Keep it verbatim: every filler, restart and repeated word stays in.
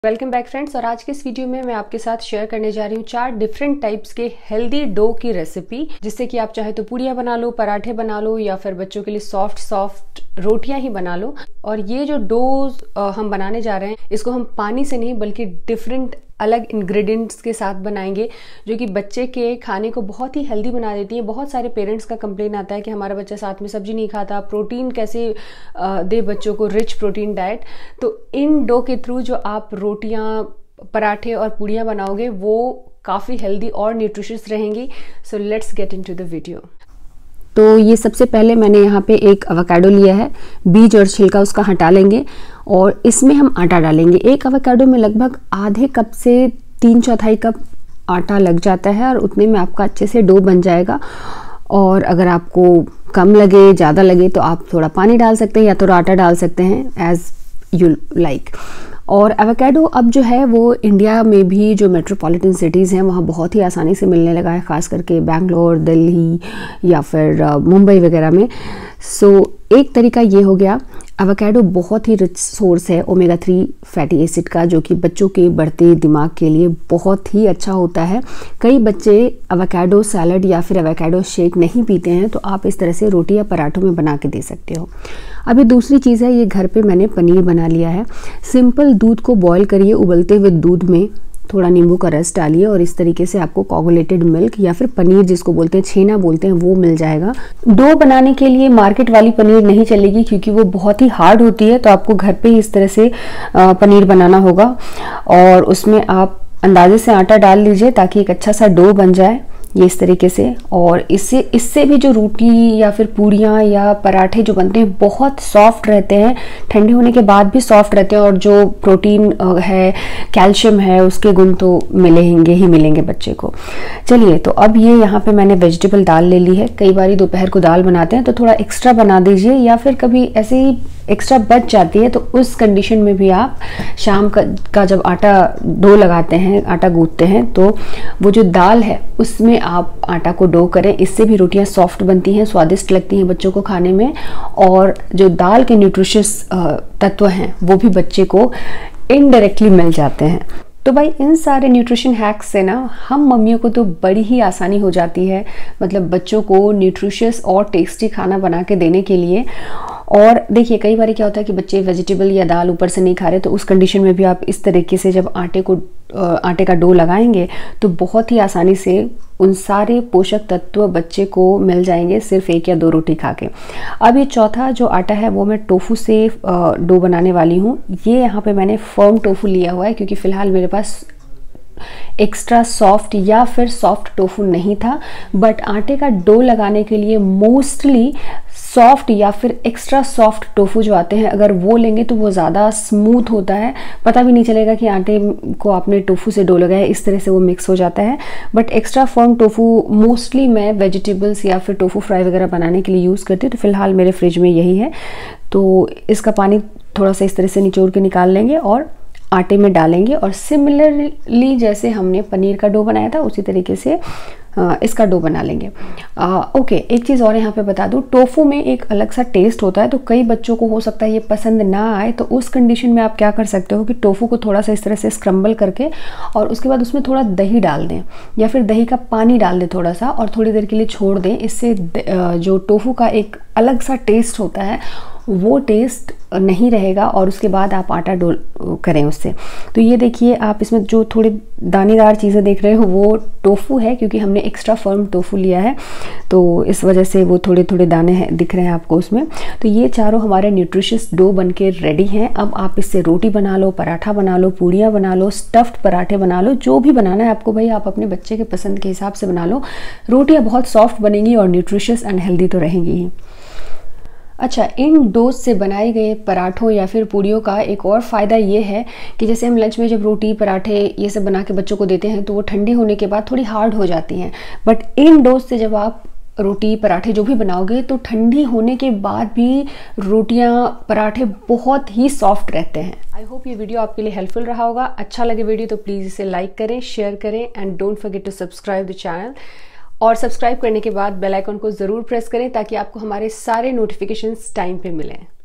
Welcome back friends. और आज के इस वीडियो में मैं आपके साथ शेयर करने जा रही हूँ चार डिफरेंट टाइप्स के हेल्दी डो की रेसिपी, जिससे कि आप चाहे तो पूड़ियाँ बना लो, पराठे बना लो, या फिर बच्चों के लिए सॉफ्ट सॉफ्ट रोटियां ही बना लो। और ये जो डो हम बनाने जा रहे हैं, इसको हम पानी से नहीं बल्कि डिफरेंट अलग इंग्रेडिएंट्स के साथ बनाएंगे, जो कि बच्चे के खाने को बहुत ही हेल्दी बना देती है। बहुत सारे पेरेंट्स का कंप्लेन आता है कि हमारा बच्चा साथ में सब्जी नहीं खाता, प्रोटीन कैसे दे बच्चों को, रिच प्रोटीन डाइट। तो इन डो के थ्रू जो आप रोटियां, पराठे और पूड़ियाँ बनाओगे वो काफ़ी हेल्दी और न्यूट्रिशियस रहेंगी। So let's get into the video. तो ये सबसे पहले मैंने यहाँ पे एक एवोकाडो लिया है, बीज और छिलका उसका हटा लेंगे और इसमें हम आटा डालेंगे। एक एवोकाडो में लगभग आधे कप से तीन चौथाई कप आटा लग जाता है और उतने में आपका अच्छे से डो बन जाएगा। और अगर आपको कम लगे, ज़्यादा लगे तो आप थोड़ा पानी डाल सकते हैं या तो आटा डाल सकते हैं, एज यू लाइक। और एवोकाडो अब जो है वो इंडिया में भी जो मेट्रोपॉलिटन सिटीज़ हैं वहाँ बहुत ही आसानी से मिलने लगा है, ख़ास करके बैंगलोर, दिल्ली या फिर मुंबई वगैरह में। सो एक तरीका ये हो गया। एवोकाडो बहुत ही रिच सोर्स है ओमेगा थ्री फैटी एसिड का, जो कि बच्चों के बढ़ते दिमाग के लिए बहुत ही अच्छा होता है। कई बच्चे एवोकाडो सैलड या फिर एवोकाडो शेक नहीं पीते हैं, तो आप इस तरह से रोटी या पराठों में बना के दे सकते हो। अभी दूसरी चीज़ है, ये घर पे मैंने पनीर बना लिया है। सिंपल दूध को बॉईल करिए, उबलते हुए दूध में थोड़ा नींबू का रस डालिए और इस तरीके से आपको कोगुलेटेड मिल्क या फिर पनीर जिसको बोलते हैं, छेना बोलते हैं, वो मिल जाएगा। डो बनाने के लिए मार्केट वाली पनीर नहीं चलेगी क्योंकि वो बहुत ही हार्ड होती है, तो आपको घर पे इस तरह से पनीर बनाना होगा। और उसमें आप अंदाजे से आटा डाल लीजिए ताकि एक अच्छा सा डो बन जाए, ये इस तरीके से। और इससे इससे भी जो रोटी या फिर पूड़ियाँ या पराठे जो बनते हैं बहुत सॉफ्ट रहते हैं, ठंडे होने के बाद भी सॉफ्ट रहते हैं। और जो प्रोटीन है, कैल्शियम है, उसके गुण तो मिलेंगे ही मिलेंगे बच्चे को। चलिए, तो अब ये यहाँ पे मैंने वेजिटेबल दाल ले ली है। कई बार दोपहर को दाल बनाते हैं तो थोड़ा एक्स्ट्रा बना दीजिए, या फिर कभी ऐसे ही एक्स्ट्रा बच जाती है तो उस कंडीशन में भी आप शाम का, का जब आटा डो लगाते हैं, आटा गूंथते हैं, तो वो जो दाल है उसमें आप आटा को डो करें। इससे भी रोटियां सॉफ्ट बनती हैं, स्वादिष्ट लगती हैं बच्चों को खाने में। और जो दाल के न्यूट्रिशियस तत्व हैं वो भी बच्चे को इनडायरेक्टली मिल जाते हैं। तो भाई इन सारे न्यूट्रिशन हैक्स से ना हम मम्मियों को तो बड़ी ही आसानी हो जाती है, मतलब बच्चों को न्यूट्रिशियस और टेस्टी खाना बना के देने के लिए। और देखिए, कई बार क्या होता है कि बच्चे वेजिटेबल या दाल ऊपर से नहीं खा रहे, तो उस कंडीशन में भी आप इस तरीके से जब आटे को आटे का डो लगाएंगे तो बहुत ही आसानी से उन सारे पोषक तत्व बच्चे को मिल जाएंगे सिर्फ एक या दो रोटी खा के। अब ये चौथा जो आटा है वो मैं टोफू से डो बनाने वाली हूँ। ये यहाँ पे मैंने फर्म टोफू लिया हुआ है क्योंकि फ़िलहाल मेरे पास एक्स्ट्रा सॉफ्ट या फिर सॉफ्ट टोफू नहीं था। बट आटे का डो लगाने के लिए मोस्टली सॉफ्ट या फिर एक्स्ट्रा सॉफ्ट टोफू जो आते हैं, अगर वो लेंगे तो वो ज़्यादा स्मूथ होता है, पता भी नहीं चलेगा कि आटे को आपने टोफू से डो लगाया, इस तरह से वो मिक्स हो जाता है। But extra firm tofu mostly मैं वेजिटेबल्स या फिर टोफू फ्राई वगैरह बनाने के लिए यूज़ करती हूँ। तो फिलहाल मेरे फ्रिज में यही है। तो इसका पानी थोड़ा सा इस तरह से निचोड़ के निकाल लेंगे और आटे में डालेंगे, और सिमिलरली जैसे हमने पनीर का डो बनाया था उसी तरीके से इसका डो बना लेंगे। आ, ओके, एक चीज़ और यहाँ पे बता दूँ, टोफू में एक अलग सा टेस्ट होता है, तो कई बच्चों को हो सकता है ये पसंद ना आए। तो उस कंडीशन में आप क्या कर सकते हो कि टोफू को थोड़ा सा इस तरह से स्क्रम्बल करके और उसके बाद उसमें थोड़ा दही डाल दें या फिर दही का पानी डाल दें थोड़ा सा, और थोड़ी देर के लिए छोड़ दें। इससे जो टोफू का एक अलग सा टेस्ट होता है वो टेस्ट नहीं रहेगा, और उसके बाद आप आटा डो करें उससे। तो ये देखिए, आप इसमें जो थोड़े दानेदार चीज़ें देख रहे हो वो टोफू है, क्योंकि हमने एक्स्ट्रा फर्म टोफू लिया है तो इस वजह से वो थोड़े थोड़े दाने हैं दिख रहे हैं आपको उसमें। तो ये चारों हमारे न्यूट्रिशियस डो बन के रेडी हैं। अब आप इससे रोटी बना लो, पराठा बना लो, पूड़ियाँ बना लो, स्टफ्ड पराठे बना लो, जो भी बनाना है आपको भाई, आप अपने बच्चे के पसंद के हिसाब से बना लो। रोटियाँ बहुत सॉफ्ट बनेंगी और न्यूट्रिशियस एंड हेल्दी तो रहेंगी ही। अच्छा, इन डो से बनाए गए पराठों या फिर पूड़ियों का एक और फ़ायदा ये है कि जैसे हम लंच में जब रोटी, पराठे ये सब बना के बच्चों को देते हैं तो वो ठंडी होने के बाद थोड़ी हार्ड हो जाती हैं। बट इन डो से जब आप रोटी, पराठे जो भी बनाओगे तो ठंडी होने के बाद भी रोटियां, पराठे बहुत ही सॉफ्ट रहते हैं। आई होप ये वीडियो आपके लिए हेल्पफुल रहा होगा। अच्छा लगे वीडियो तो प्लीज़ इसे लाइक करें, शेयर करें, and don't forget to subscribe the channel. और सब्सक्राइब करने के बाद बेल आइकन को ज़रूर प्रेस करें ताकि आपको हमारे सारे नोटिफिकेशंस टाइम पे मिलें।